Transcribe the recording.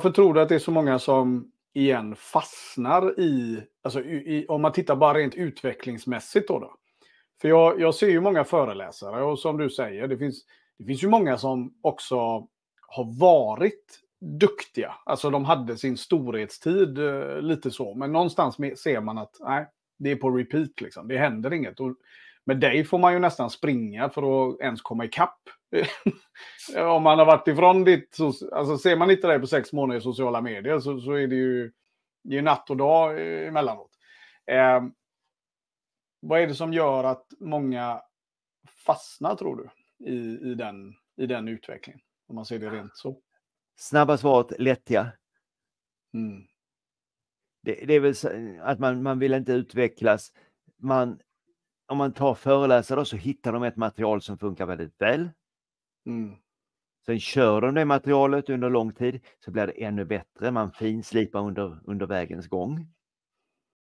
Varför tror du att det är så många som igen fastnar alltså om man tittar bara rent utvecklingsmässigt då? För jag ser ju många föreläsare och som du säger, det finns ju många som också har varit duktiga. Alltså de hade sin storhetstid lite så, men någonstans ser man att nej, det är på repeat liksom. Det händer inget. Och med dig får man ju nästan springa för att ens komma ikapp. Om man har varit ifrån alltså ser man inte dig på 6 månader i sociala medier så är det är natt och dag emellanåt. Vad är det som gör att många fastnar, tror du, i den utvecklingen? Om man ser det rent så. Snabba svaret, lättja. Mm. Det är väl så att man vill inte utvecklas. Om man tar föreläsare då, så hittar de ett material som funkar väldigt väl. Mm. Sen kör de det materialet under lång tid så blir det ännu bättre. Man finslipar under vägens gång.